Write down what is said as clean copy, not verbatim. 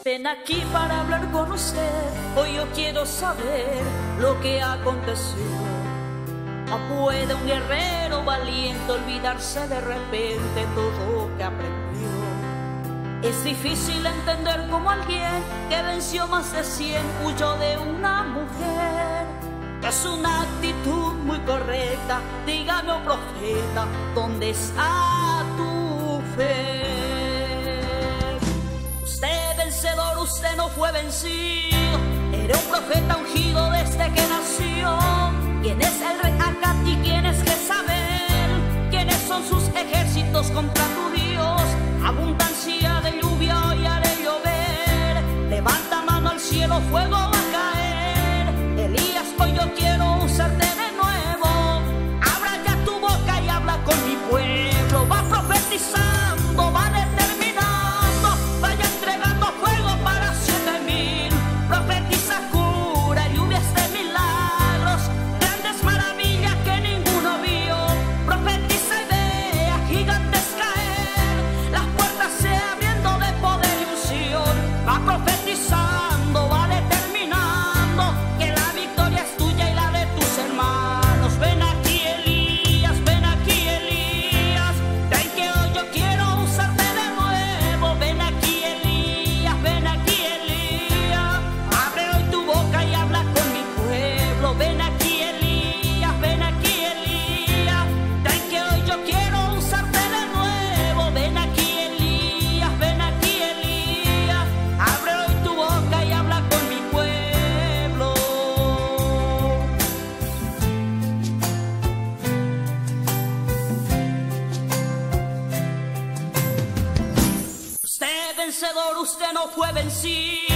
Ven aquí para hablar con usted, hoy yo quiero saber lo que ha acontecido. ¿No puede un guerrero valiente olvidarse de repente todo lo que ha aprendido? Es difícil entender cómo alguien que venció más de 100 huyó de una mujer. Es una actitud muy correcta, dígame, oh profeta, ¿dónde está tu fe? Usted vencedor, usted no fue vencido, era un profeta ungido desde que nació. ¿Quién es el rey Acat y quién es Jezabel? ¿Quiénes son sus ejércitos contra tu Dios? Abundancia de lluvia hoy haré llover, levanta mano al cielo, fuego va a caer. Elías, hoy yo quiero usarte de nuevo, abra ya tu boca y habla con mi pueblo. Va profetizando, va determinando, vaya entregando fuego para 7000. Profetiza cura, lluvias de milagros, grandes maravillas que ninguno vio. Profetiza y vea gigantes caer, las puertas se abriendo de poder y unción. Va profetizando, va determinando que la victoria es tuya y la de tus hermanos. Ven aquí Elías, ven aquí Elías, ven que hoy yo quiero usarte de nuevo. Ven aquí Elías, ven aquí Elías, abre hoy tu boca y habla con mi pueblo. Ven aquí Elías, ven aquí Elías, ven que hoy yo quiero usarte de nuevo. Ven aquí Elías, ven aquí Elías, abre hoy tu boca y habla con mi pueblo. Usted vencedor, usted no fue vencido,